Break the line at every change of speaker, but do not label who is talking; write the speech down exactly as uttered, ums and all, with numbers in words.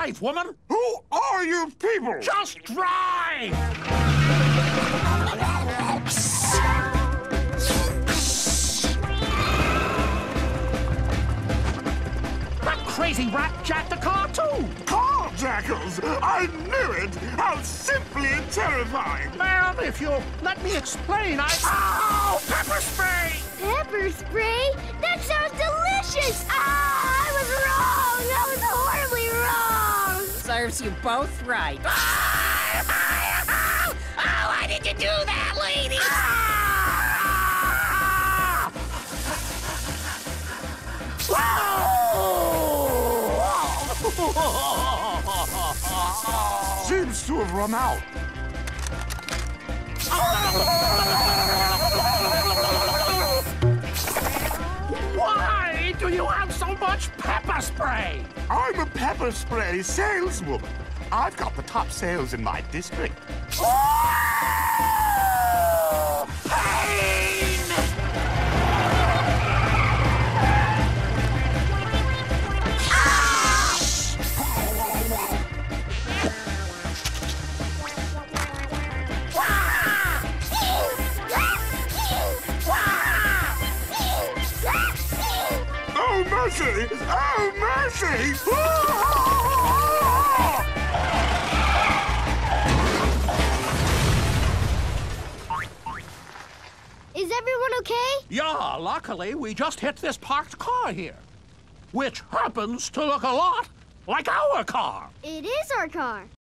life, woman!
Who are you people?
Just drive! That crazy rat jacked the car, too!
Carjackers! I knew it! How simply terrifying!
Ma'am, if you'll let me explain, I... Ow! Pepper spray!
Pepper spray? That sounds delicious! Ah, I was wrong! I was horribly wrong!
Serves you both right. Oh, why did you do that, lady?
Seems to have run out.
Why do you have so much pepper spray?
I'm a pepper spray saleswoman. I've got the top sales in my district.
Oh! Pain! Ah!
Oh, mercy! Oh, mercy!
Is everyone okay?
Yeah, luckily we just hit this parked car here, which happens to look a lot like our car.
It is our car.